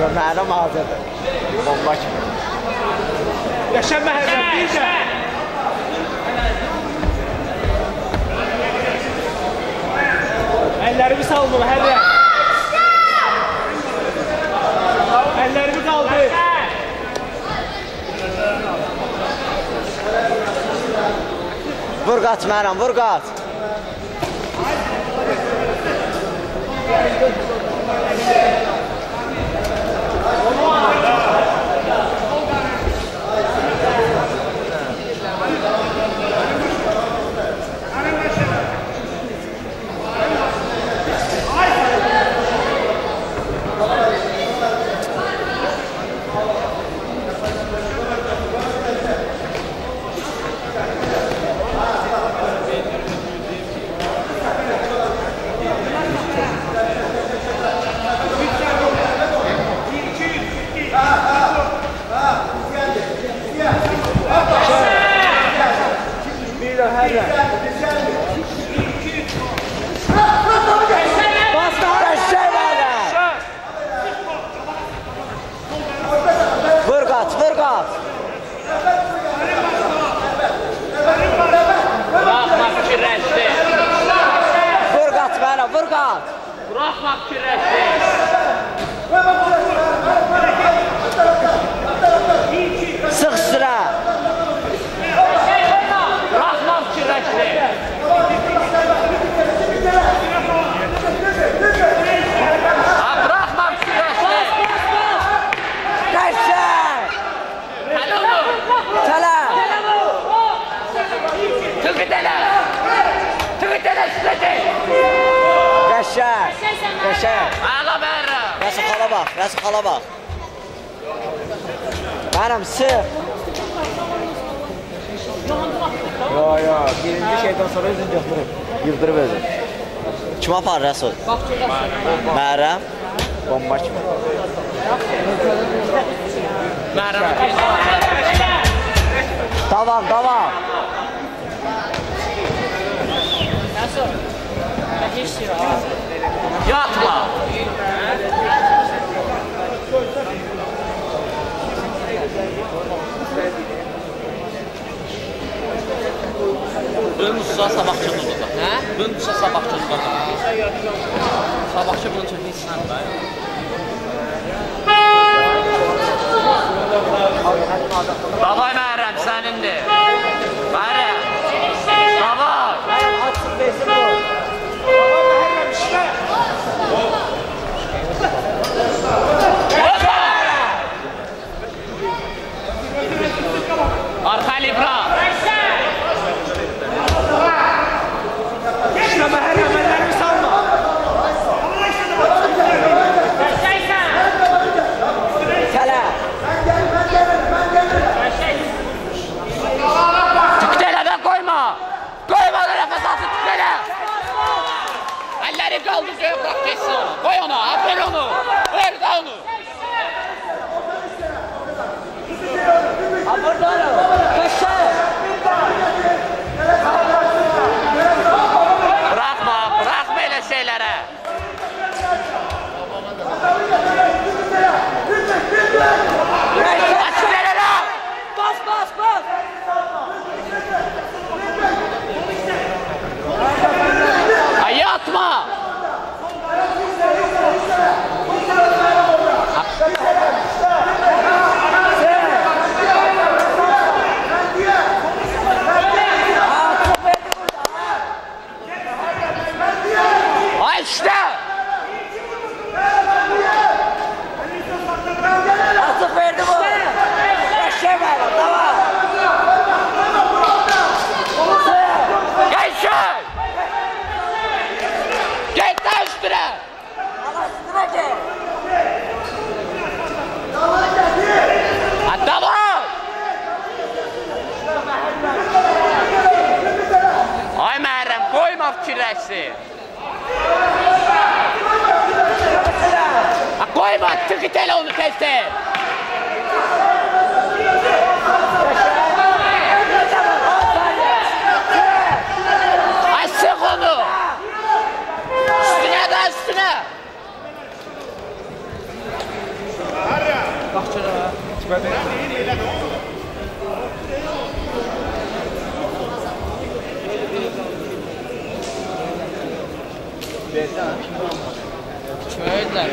Mənim hazırdır. Bomba kimi. Yaşam Məhərrəm, bir də. Əllərimi salma Məhərrəm. Əllərimi qaldır. Vur qaç Məhərrəm, vur qaç. Vur qaç, vur qaç. Buraxma fikirləşdi. Vur qaç Məhərrəm, vur qaç. Buraxma fikirləşdi. Sıx sürə. Buraxma fikirləşdi. Buraxma fikirləşdi. Qəşəng. Hələ onu. Tələ. Tıqıdələ. Tıqıdələ istədi. Qəşəng. Qəşəng. Əla Məhərrəm. Rəsul xala bax, Rəsul xala bax. Məhərrəm sıx. Ya, birinci şeydən sonra özün götürüb. Yıldırıb özün. Kim apar Rəsul? Məhərrəm. Bomba kimi. Məhərrəm. Davam, davam. Yatma. Dönmüşsə sabahçının olur. Hə? Dönmüşsə sabahçının olur. Sabahçı bunu çəkmək istəyir də. Davay Məhərrəm, sənindir. Məhərrəm. Davay. Açsın besin o. Məhərrəm işlə. Arxa libra. İşlə Məhərrəm, əllərimi salma. Tələ. Tükdələdən qoyma. Qoyma da nəfəs alsın tükdələ. Əlləri qaldı göyə bırak geçsin onu. Qoy onu, ver onu. Ver də onu. Burada onu. Qəşəng. Bırakma, bırakma elə şeylərə. Tükdələ. Bas, bas, bas. Ay yatma. Ay işte. Açıq verdi bu. Qəşəng Məhərrəm, davam. Geçin. Get də üstünə. Allah üstünə gel. Davay. Ay Məhərrəm, qoyma fikirləşsin. Qoyma, tıqıt elə onu tez-tez. Ay sıx onu. Üstünə də üstünə. Şöyle.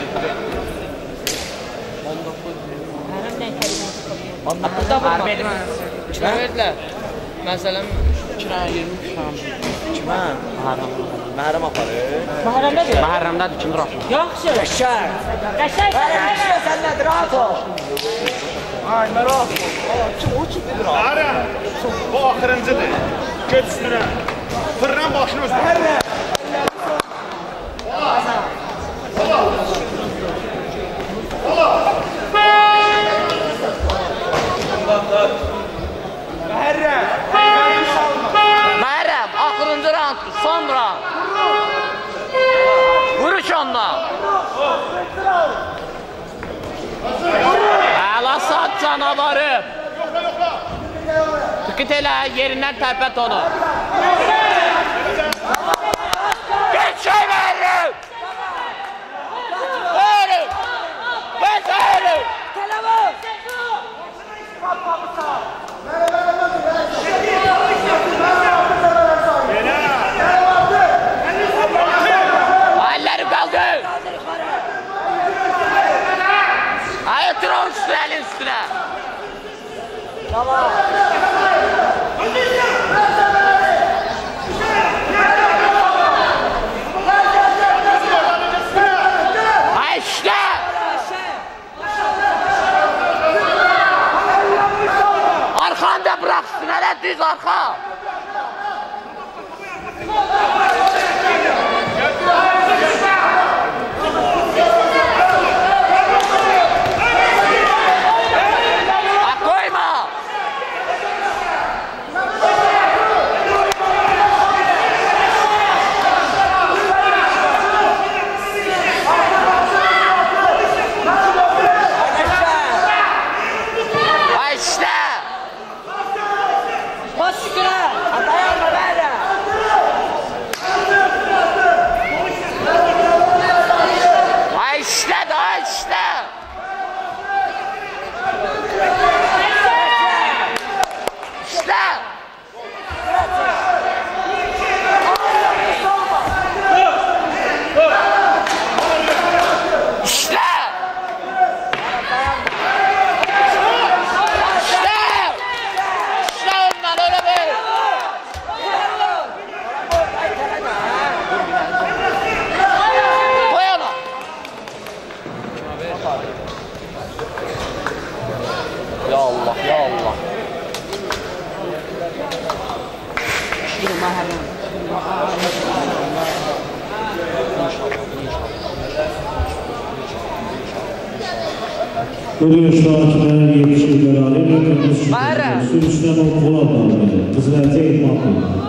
Burada var. Şöyle. Mesela kiraya 23 tam. Kimə? Məhərrəm aparır. Məhərrəmdədir. Məhərrəmdədir, kim buraxmır? Yaxşı. Qəşər. Qəşəng. Qəşər səndən rahat ol. Ay, mərak. Kim o kimdir rahat? Məhərrəm, bu axırıncıdır. Göt üstünə. Fırlan başını üstünə. Məhərrəm. Məhərrəm, axırıncı rounddur, son round. Vuruş onunla. Əla saat canavarı. Tıkıt elə, yerindən tərpət onu. Geç şey Məhərrəm. Öyrüm. Geç öyrüm. Elleri kaldı. Ay otur onun üstüne, elin üstüne. Tamam. Ay işte. Arkanı da bıraksın, hele düz arka. Koyma. Ay işte. Bas şükürə. Dayanma Məhərrəm. Ay işte daha işte. İşte. İşte. İşte ondan öyle bir. Koy onu. Ya Allah, ya Allah. Bugün iştirakçılara yetişir beraber Məhərrəm. sürüşdən o Polat adlı qızıl əlcək etmək